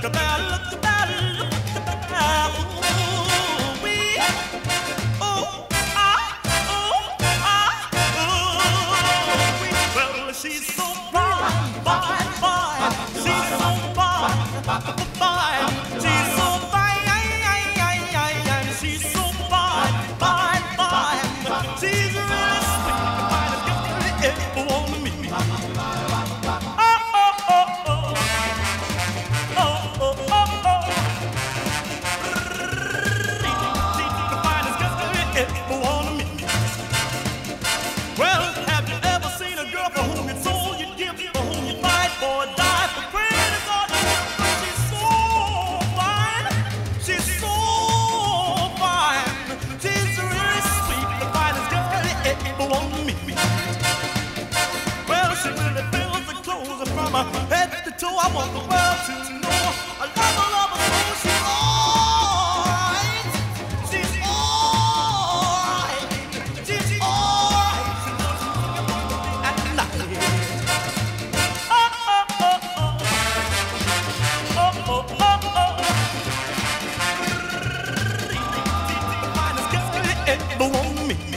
I want the world to know I love her, love her, so she's alright. She's alright. She's alright. She's at night. Oh, oh, oh, oh. Oh, oh, oh, oh. Finest girl you ever want to meet.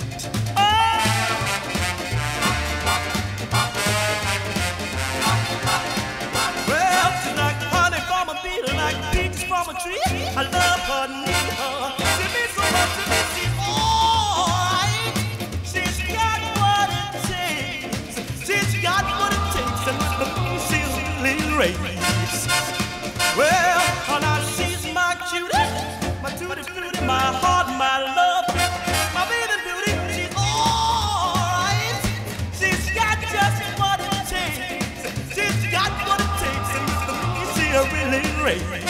I love her, need her. She means so much to me. She's alright. She's got what it takes. She's got what it takes, and with me she's really raised. Well, now she's my cutie, my tutti frutti, my heart, my love, my baby beauty. She's alright. She's got just what it takes. She's got what it takes, and with me she's really raised.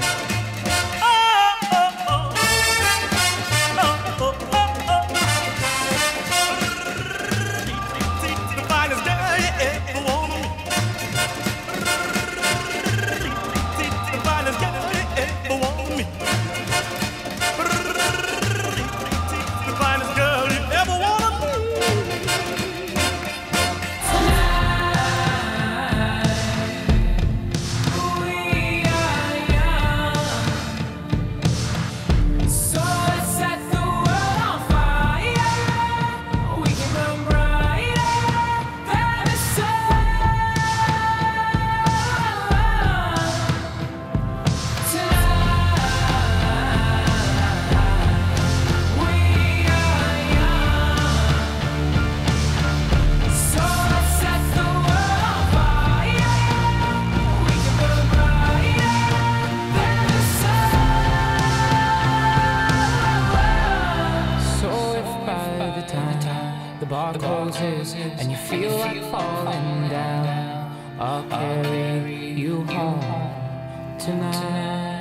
Bar closes and you feel like falling down, I'll carry you home tonight.